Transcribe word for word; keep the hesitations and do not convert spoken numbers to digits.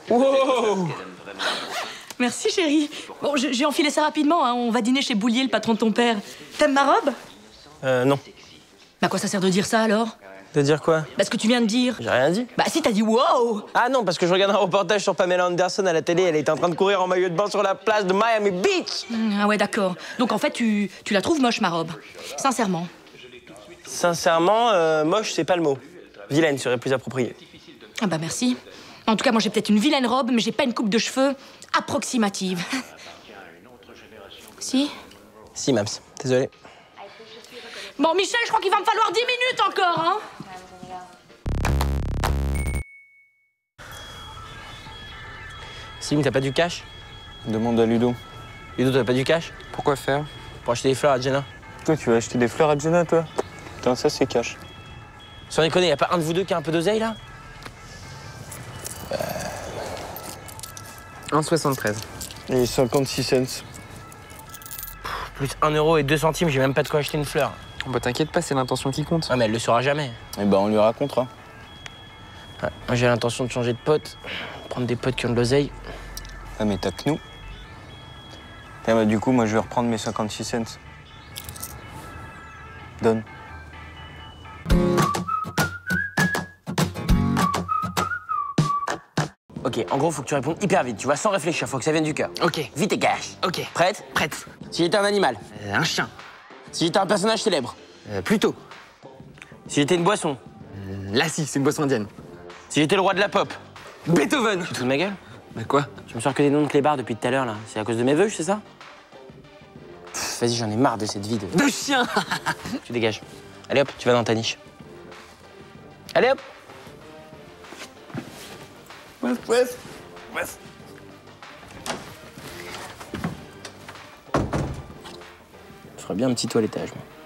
Wow! Merci, chérie. Bon, j'ai enfilé ça rapidement, hein. On va dîner chez Boulier, le patron de ton père. T'aimes ma robe? Euh, non. Bah, quoi ça sert de dire ça, alors? De dire quoi? Bah, ce que tu viens de dire. J'ai rien dit. Bah, si, t'as dit wow! Ah non, parce que je regarde un reportage sur Pamela Anderson à la télé. Elle était en train de courir en maillot de bain sur la plage de Miami Beach. Ah ouais, d'accord. Donc, en fait, tu, tu la trouves moche, ma robe. Sincèrement. Sincèrement, euh, moche, c'est pas le mot. Vilaine serait plus approprié. Ah bah, merci. En tout cas, moi, j'ai peut-être une vilaine robe, mais j'ai pas une coupe de cheveux approximative. Si? Si, Mams. Désolé. Bon, Michel, je crois qu'il va me falloir dix minutes encore, hein? Sim, t'as pas du cash? Demande à Ludo. Ludo, t'as pas du cash? Pourquoi faire? Pour acheter des fleurs à Jenna. Toi, tu vas acheter des fleurs à Jenna, toi? Putain, ça, c'est cash. Sans déconner, y a pas un de vous deux qui a un peu d'oseille, là? un soixante-treize. Et cinquante-six cents. Plus un euro et deux centimes, j'ai même pas de quoi acheter une fleur. Oh bah t'inquiète pas, c'est l'intention qui compte. Ouais, mais elle le saura jamais. Eh ben, on lui racontera. Ouais, moi, j'ai l'intention de changer de pote. Prendre des potes qui ont de l'oseille. Ah, mais t'as que nous. Eh bah, du coup, moi, je vais reprendre mes cinquante-six cents. Donne. Ok, en gros, faut que tu répondes hyper vite, tu vois, sans réfléchir, faut que ça vienne du cœur. Ok. Vite et cash. Ok. Prête? Prête. Si j'étais un animal. Euh, un chien. Si j'étais un personnage célèbre. Euh, plutôt. Si j'étais une boisson. Euh, Lassie, c'est une boisson indienne. Si j'étais le roi de la pop. Beethoven. Tu te fous de ma gueule? Bah quoi? Tu me sors que des noms de clébards depuis tout à l'heure, là. C'est à cause de mes vœux, c'est ça? Pff, vas-y, j'en ai marre de cette vie de... De chien. Tu dégages. Allez hop, tu vas dans ta niche. Allez hop! Ouais, ouais. Ouais. Je ferais bien un petit toilettage, moi.